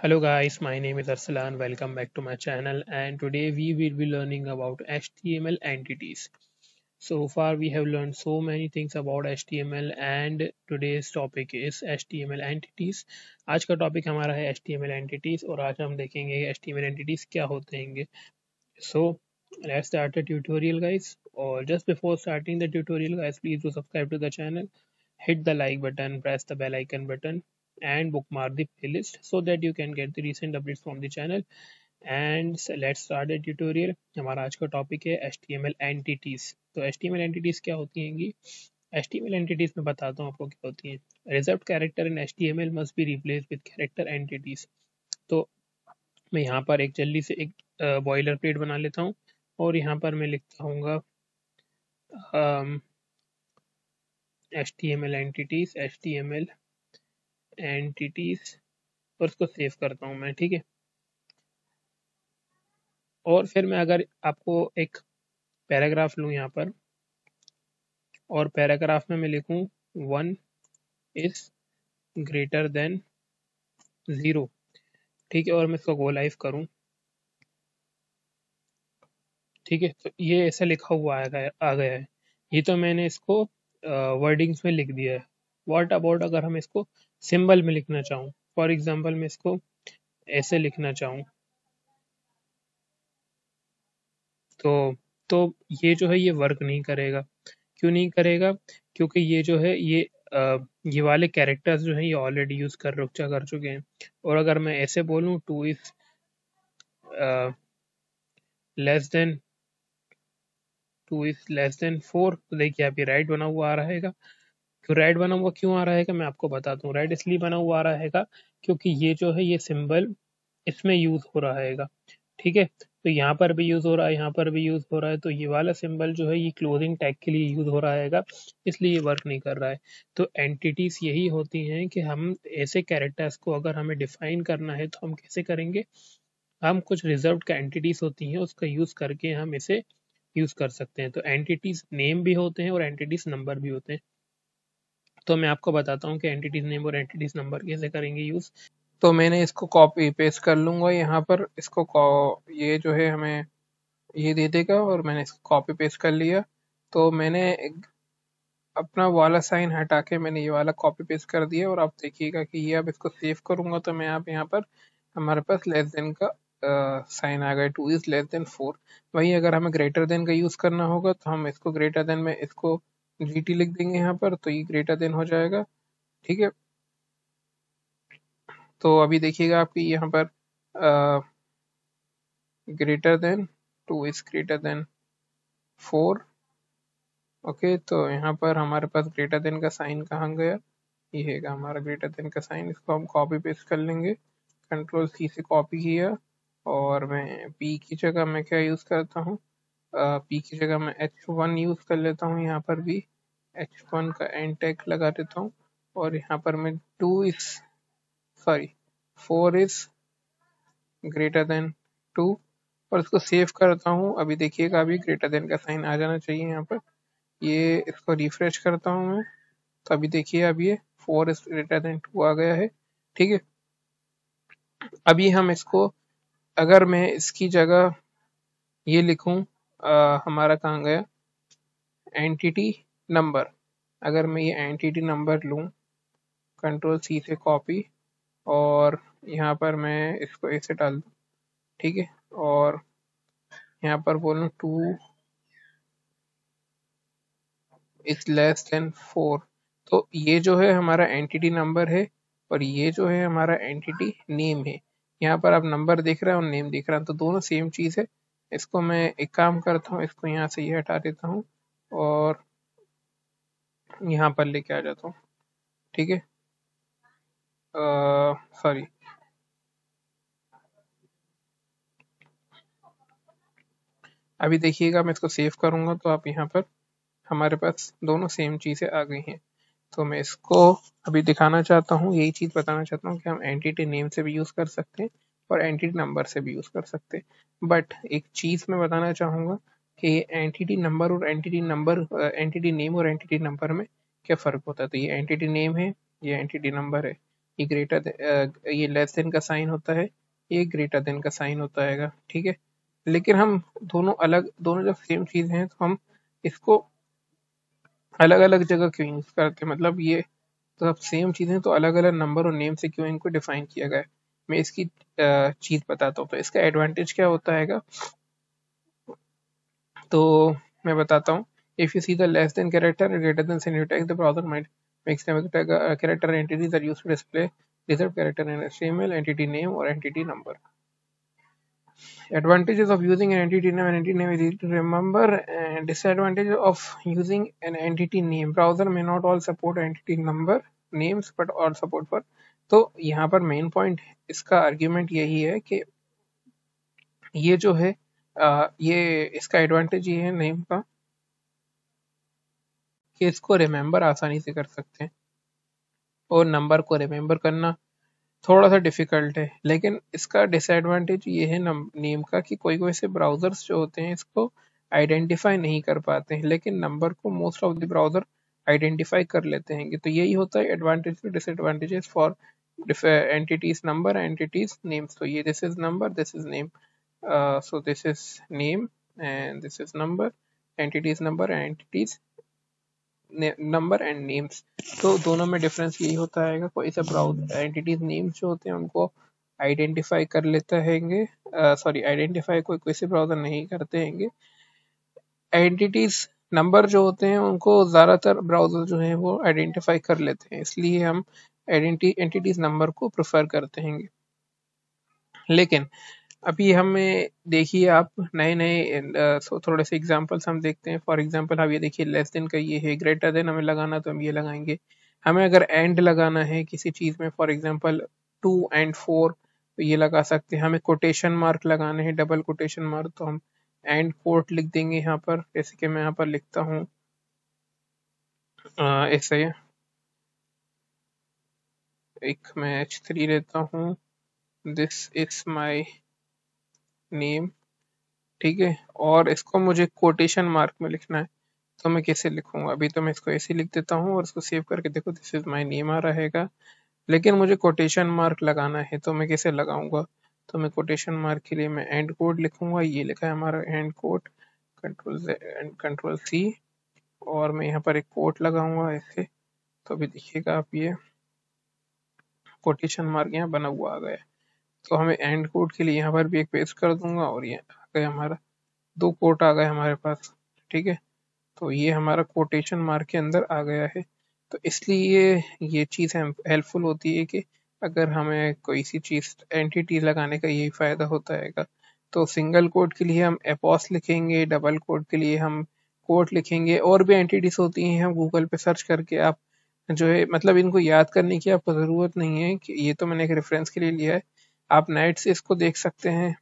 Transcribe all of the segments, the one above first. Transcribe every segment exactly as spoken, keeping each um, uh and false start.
Hello guys, my name is Arsalan. Welcome back to my channel, and today we will be learning about H T M L entities. So far we have learned so many things about H T M L and today's topic is H T M L entities. आज का topic हमारा है H T M L entities और आज हम देखेंगे H T M L entities क्या होते हैं. So let's start the tutorial guys. Or just before starting the tutorial guys, please do subscribe to the channel, hit the like button, press the bell icon button and bookmark the playlist so that you can get the recent updates from the channel. And so let's start the tutorial. हमारा आज का topic है H T M L entities. तो H T M L entities क्या होती हैं? H T M L entities मैं बताता हूँ आपको क्या होती हैं. Reserved character in H T M L must be replaced with character entities. तो मैं यहाँ पर एक जल्दी से एक बॉयलर प्लेट बना लेता हूँ और यहाँ पर मैं लिखता हूँगा H T M L entities H T M L entities और उसको सेव करता हूँ मैं. ठीक है. और फिर मैं अगर आपको एक पैराग्राफ लूँ यहाँ पर और पैराग्राफ में मैं लिखूँ one is greater than zero. ठीक है. और मैं इसको गो लाइव करूँ. ठीक है. तो ये ऐसा लिखा हुआ आ गया आ गया है. ये तो मैंने इसको वर्डिंग्स में लिख दिया है. व्हाट अबाउट अगर हम इसको सिंबल में लिखना चाहूँ. फॉर एग्जांपल मैं इसको ऐसे लिखना चाहूँ तो तो ये जो है ये वर्क नहीं करेगा. क्यों नहीं करेगा? क्योंकि ये जो है ये आ, ये वाले कैरेक्टर्स जो है ये ऑलरेडी यूज कर रुक कर चुके हैं. और अगर मैं ऐसे बोलूँ two is less than two is less than four तो देखिए यहाँ पे राइट बना हुआ आ रहेगा. क्यों राइट बना हुआ क्यों आ रहेगा मैं आपको बताता हूँ. राइट इसलिए बना हुआ आ रहेगा क्योंकि ये जो है ये सिंबल इसमें यूज हो रहा है. ठीक है. तो यहाँ पर भी यूज हो रहा है, यहाँ पर भी यूज हो रहा है. तो ये वाला सिंबल जो है ये क्लोजिंग टैग के लिए यूज हो रहा है, इसलिए ये वर्क नहीं कर रहा है. तो एंटिटीज यही होती हैं कि हम ऐसे कैरेक्टर्स को अगर हमें डिफाइन करना है तो हम कैसे करेंगे. हम कुछ रिजर्व्ड का एंटिटीज होती हैं उसका यूज करके हम इसे यूज कर सकते हैं. तो एंटिटीज नेम भी होते हैं और एंटिटीज नंबर भी होते हैं. तो मैं आपको बताता हूँ कि एंटिटीज नेम और एंटिटीज नंबर कैसे करेंगे यूज. तो मैंने इसको कॉपी पेस्ट कर लूंगा यहाँ पर. इसको ये जो है हमें ये दे देगा और मैंने इसको कॉपी पेस्ट कर लिया. तो मैंने अपना वाला साइन हटा के मैंने ये वाला कॉपी पेस्ट कर दिया. और आप देखिएगा कि ये अब इसको सेव करूंगा तो मैं आप यहाँ पर हमारे पास लेस देन का साइन आ गया. Two is less than four. वही अगर हमें ग्रेटर देन का यूज करना होगा तो हम इसको ग्रेटर देन में इसको जी टी लिख देंगे यहाँ पर तो ये ग्रेटर देन हो जाएगा. ठीक है. तो अभी देखिएगा आपकी यहाँ पर greater than two is greater than four. Okay. तो यहाँ पर हमारे पास ग्रेटर देन का साइन कहाँ गया. ये है हमारा ग्रेटर देन का साइन. इसको हम कॉपी पेस्ट कर लेंगे. कंट्रोल सी से कॉपी किया और मैं पी की जगह मैं क्या यूज करता हूँ. पी की जगह मैं एच वन यूज कर लेता हूँ. यहाँ पर भी एच वन का एंड टैग लगा देता हूँ और यहाँ पर मैं two is sorry four is greater than two और इसको सेव करता हूँ. अभी देखिएगा अभी ग्रेटर देन का साइन आ जाना चाहिए यहाँ पर. ये इसको रिफ्रेश करता हूँ मैं तो अभी देखिए अभी ये four is greater than two आ गया है. ठीक है. अभी हम इसको अगर मैं इसकी जगह ये लिखूं हमारा कहाँ गया एंटिटी नंबर. अगर मैं ये एंटिटी नंबर लूं कंट्रोल सी से कॉपी और यहाँ पर मैं इसको ऐसे डाल दूं. ठीक है. और यहाँ पर बोलूं two is less than four. तो ये जो है हमारा एंटिटी नंबर है और ये जो है हमारा एंटिटी नेम है. यहाँ पर आप नंबर देख रहे हैं और नेम देख रहे हैं तो दोनों सेम चीज है. इसको मैं एक काम करता हूँ. इसको यहाँ से ये हटा देता हूँ और यहाँ पर लेके आ जाता हूँ. ठीक है. सॉरी अभी देखिएगा मैं इसको सेव करूंगा तो आप यहाँ पर हमारे पास दोनों सेम चीजें आ गई हैं. तो मैं इसको अभी दिखाना चाहता हूँ. यही चीज बताना चाहता हूँ कि हम एंटिटी नेम से भी यूज कर सकते हैं और एंटिटी नंबर से भी यूज कर सकते हैं. बट एक चीज मैं बताना चाहूंगा कि एंटिटी नंबर और एंटिटी नंबर एंटिटी नेम और एंटिटी नंबर में क्या फर्क होता है. तो ये एंटिटी नेम है, ये एंटिटी नंबर है. ये ग्रेटर ये लेस देन का साइन होता है, ये ग्रेटर देन का साइन होता है, ठीक है। लेकिन हम दोनों अलग दोनों जब सेम चीज हैं तो हम इसको अलग अलग जगह क्यों यूज करते हैं, मतलब ये तो अब सेम चीजें तो अलग अलग नंबर और नेम से क्यों इनको डिफाइन किया गया है। मैं इसकी चीज बताता हूँ। तो इसका एडवांटेज क्या होता है, तो मैं बताता हूँ। If you see the less than character greater than sign, you take the browser might makes them uh, character entities are used to display reserved character in H T M L, entity name or entity number. Advantages of using an entity name. An entity name is easy to remember, and disadvantage of using an entity name. Browser may not all support entity number names but all support for. तो यहाँ पर main point इसका argument यही है कि ये जो है आ, ये इसका एडवांटेज ये है नेम का कि इसको रिमेंबर आसानी से कर सकते हैं और नंबर को रिमेंबर करना थोड़ा सा डिफिकल्ट है। लेकिन इसका डिसएडवांटेज ये है नेम का कि कोई कोई से ब्राउजर्स जो होते हैं इसको आइडेंटिफाई नहीं कर पाते हैं, लेकिन नंबर को most of the browser identify कर लेते हैं। तो यही होता है एडवांटेज और disadvantages for entities number entities names. तो ये this is number, this is name, so this is name and this is number, entities number entities number and names. तो दोनों में डिफरेंस यही होता है, कोई सा ब्राउज एंटिटीज नेम्स जो होते हैं उनको आइडेंटिफाई कर लेता हैंगे, सॉरी आइडेंटिफाई कोई कोई से ब्राउजर नहीं करते हैंगे। एंटिटीज नंबर जो होते हैं उनको ज़्यादातर ब्राउजर जो है वो आइडेंटिफाई कर लेते हैं, इसलिए हम एंटिटीज नंबर को प्रेफर करते हैं। लेकिन अभी हमें देखिए आप नए नए थोड़े से एग्जांपल्स हम देखते हैं। फॉर एग्जांपल आप ये देखिए लेस देन का ये है, ग्रेटर देन हमें लगाना तो हम ये लगाएंगे। हमें अगर एंड लगाना है किसी चीज में, for example two and four, तो ये लगा सकते हैं। हमें कोटेशन मार्क लगाने हैं, डबल कोटेशन मार्क, तो हम एंड कोट लिख देंगे यहाँ पर। जैसे कि मैं यहाँ पर लिखता हूँ ऐसे, एक मैं एच थ्री लेता हूँ, दिस इज माई नेम, ठीक है, और इसको मुझे कोटेशन मार्क में लिखना है। तो मैं कैसे लिखूंगा, अभी तो मैं इसको ऐसे लिख देता हूँ और इसको सेव करके देखो, दिस इज माय नेम आ रहेगा। लेकिन मुझे कोटेशन मार्क लगाना है तो मैं कैसे लगाऊंगा, तो मैं कोटेशन मार्क के लिए मैं एंड कोड लिखूंगा। ये लिखा है हमारा and code, control control C, और मैं यहाँ पर एक कोट लगाऊंगा ऐसे। तो अभी देखिएगा आप, ये कोटेशन मार्क यहाँ बना हुआ आ गया। तो हमें एंड कोड के लिए यहाँ पर भी एक पेस्ट कर दूंगा और ये आ गया हमारा, दो कोट आ गए हमारे पास, ठीक है। तो ये हमारा कोटेशन मार्क के अंदर आ गया है। तो इसलिए ये चीज़ हेल्पफुल होती है कि अगर हमें कोई सी चीज़ एंटिटी लगाने का यही फ़ायदा होता है। तो सिंगल कोट के लिए हम एपॉस लिखेंगे, डबल कोट के लिए हम कोट लिखेंगे, और भी एंटिटीज होती हैं हम गूगल पे सर्च करके आप जो है, मतलब इनको याद करने की आपको ज़रूरत नहीं है कि ये तो मैंने एक रेफरेंस के लिए लिया है। आप नेट से इसको देख सकते हैं,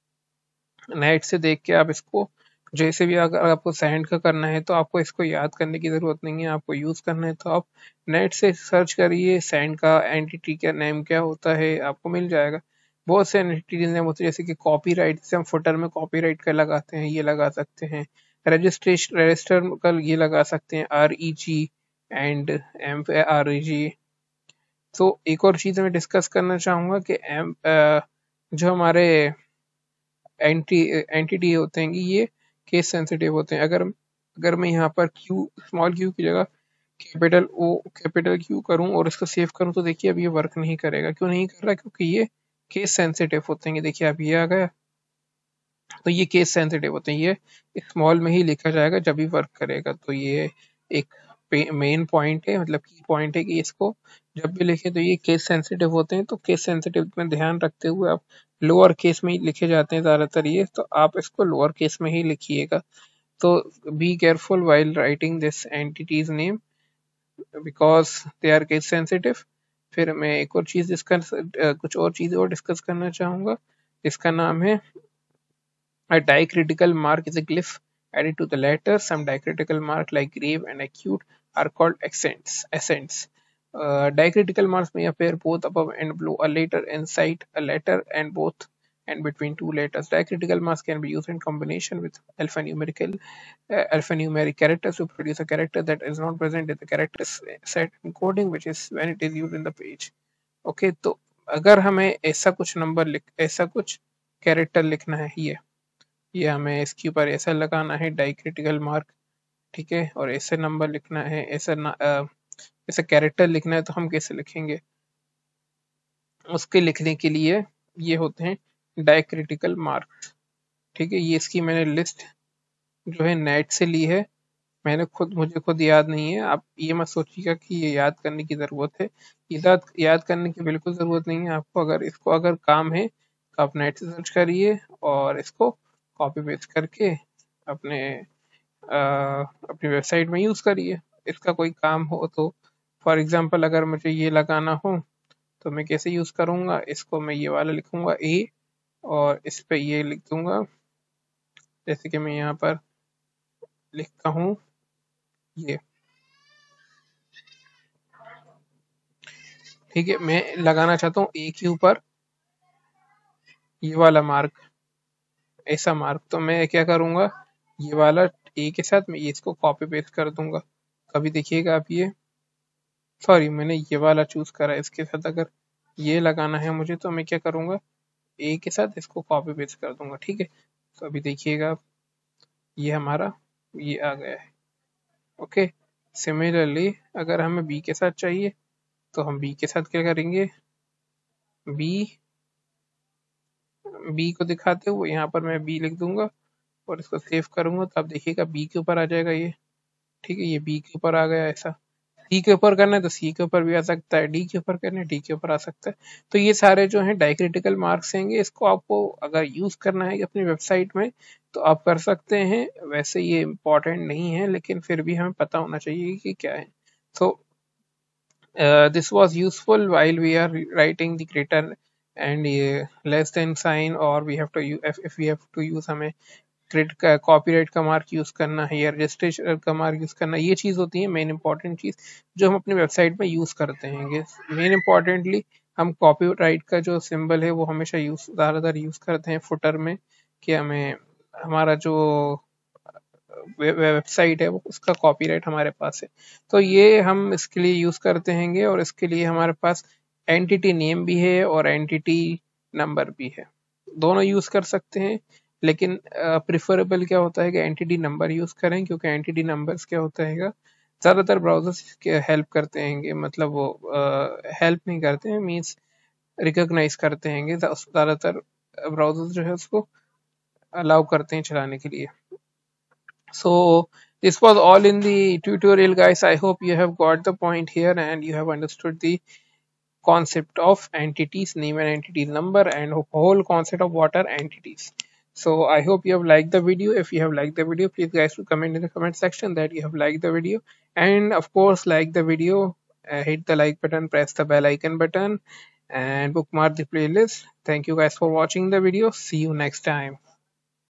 नेट से देख के आप इसको जैसे भी, अगर आपको सेंड का करना है तो आपको इसको याद करने की ज़रूरत नहीं है, आपको यूज़ करना है तो आप नेट से सर्च करिए सेंड का एंटिटी का नेम क्या होता है, आपको मिल जाएगा। बहुत से एंटिटी नेम होते हैं, जैसे कि कॉपीराइट, जैसे हम फुटर में कॉपीराइट का लगाते हैं, ये लगा सकते हैं। रजिस्ट्रेशन रजिस्टर का ये लगा सकते हैं, R E G and M R E G. तो एक और चीज़ मैं डिस्कस करना चाहूँगा कि एम जो हमारे एंटी एंटिटी होते हैं ये केस सेंसिटिव होते हैं। अगर अगर मैं यहाँ पर क्यू, स्मॉल क्यू की जगह कैपिटल ओ कैपिटल क्यू करूँ और इसको सेव करूँ, तो देखिए अब ये वर्क नहीं करेगा। क्यों नहीं कर रहा, क्योंकि ये केस सेंसिटिव होते हैं। देखिए अब ये आ गया, तो ये केस सेंसिटिव होते हैं, ये स्मॉल में ही लिखा जाएगा जब भी वर्क करेगा। तो ये एक मेन पॉइंट है, मतलब की पॉइंट है कि इसको जब भी लिखे तो ये केस सेंसिटिव होते हैं। तो केस सेंसिटिव में ध्यान रखते हुए आप लोअर केस में ही लिखे जाते हैं ज़्यादातर ये, तो आप इसको लोअर केस में ही लिखिएगा। तो be careful while writing this entities name because they are case sensitive. फिर मैं एक और चीज़ डिस्कस कुछ और चीज़ और डिस्कस करना चाहूँगा, इसका नाम है a diacritical mark is a glyph added to the letter. Some diacritical mark like grave and acute are called accents. Accents. Uh, diacritical marks may appear both above and below a letter, inside a letter, and both and between two letters. Diacritical marks can be used in combination with alphanumerical uh, alphanumeric characters to produce a character that is not present in the character set encoding, which is when it is used in the page. Okay, तो अगर हमें ऐसा कुछ number लिख ऐसा कुछ character लिखना है, ये ये हमें इसके ऊपर ऐसा लगाना है डाइक्रिटिकल मार्क, ठीक है, और ऐसे नंबर लिखना है, ऐसा ना अ, ऐसा कैरेक्टर लिखना है, तो हम कैसे लिखेंगे? उसके लिखने के लिए ये होते हैं डाइक्रिटिकल मार्क्स, ठीक है। ये इसकी मैंने लिस्ट जो है नेट से ली है, मैंने खुद मुझे खुद याद नहीं है। आप ये मत सोचिएगा कि ये याद करने की ज़रूरत है, याद याद करने की बिल्कुल ज़रूरत नहीं है आपको। अगर इसको अगर काम है तो आप नेट से सर्च करिए और इसको कॉपी पेस्ट करके अपने अ, अपनी वेबसाइट में यूज़ करिए। इसका कोई काम हो तो, फॉर एग्जांपल अगर मुझे ये लगाना हो तो मैं कैसे यूज़ करूँगा? इसको मैं ये वाला लिखूँगा ए, और इस पे ये लिख दूँगा, जैसे कि मैं यहाँ पर लिखता हूँ ये, ठीक है। मैं लगाना चाहता हूँ ए के ऊपर ये वाला मार्क, ऐसा मार्क, तो मैं क्या करूँगा, ये वाला ए के साथ मैं ये इसको कॉपी पेस्ट कर दूँगा। कभी देखिएगा आप, ये सॉरी मैंने ये वाला चूज़ करा है, इसके साथ अगर ये लगाना है मुझे तो मैं क्या करूँगा, ए के साथ इसको कॉपी पेस्ट कर दूँगा, ठीक है। तो अभी देखिएगा आप, ये हमारा ये आ गया है, ओके। सिमिलरली अगर हमें बी के साथ चाहिए तो हम बी के साथ क्या करेंगे, बी बी को दिखाते हुए यहाँ पर मैं बी लिख दूंगा और इसको सेव करूंगा, तो आप देखिएगा बी के ऊपर आ जाएगा ये, ठीक है। ये बी के ऊपर आ गया ऐसा। सी के ऊपर करना है तो सी के ऊपर भी आ सकता है, डी के ऊपर करना है डी के ऊपर आ सकता है। तो ये सारे जो हैं डाइक्रिटिकल मार्क्स हैंगे, इसको आपको अगर यूज करना है अपनी वेबसाइट में तो आप कर सकते हैं। वैसे ये इम्पोर्टेंट नहीं है, लेकिन फिर भी हमें पता होना चाहिए कि क्या है। तो uh, this was useful while we are writing the greater and uh, less than sign, or we have to use if, if we have to use हमें क्रेडिट का कॉपीराइट का मार्क यूज करना है या रजिस्ट्रेशन का mark use करना है, ये चीज होती है मेन इंपॉर्टेंट चीज जो हम अपनी वेबसाइट में यूज करते हैं। मेन इंपॉर्टेंटली हम कॉपीराइट का जो सिंबल है वो हमेशा यूज ज्यादातर यूज करते हैं फुटर में, कि हमें हमारा जो वेबसाइट है वो उसका कॉपीराइट हमारे पास है। तो ये हम इसके लिए यूज करते हैंगे, और इसके लिए हमारे पास एंटिटी नेम भी है और एंटिटी नंबर भी है, दोनों यूज कर सकते हैं। लेकिन प्रिफरेबल क्या होता है कि एंटिटी नंबर यूज करें, क्योंकि एंटिटी नंबर्स क्या होता है, ज्यादातर ब्राउजर्स हेल्प करते हैं, मतलब वो हेल्प नहीं करते हैं, मीन्स रिकॉग्नाइज करते हैं, ज्यादातर ब्राउजर्स जो है उसको अलाउ करते हैं चलाने के लिए। So this was all in the tutorial, guys. I hope you have got the point here and you have understood the concept of entities, name and entity number, and whole concept of what are entities. So I hope you have liked the video. If you have liked the video, please guys to comment in the comment section that you have liked the video, and of course like the video, uh, hit the like button, press the bell icon button, and bookmark the playlist. Thank you guys for watching the video. See you next time.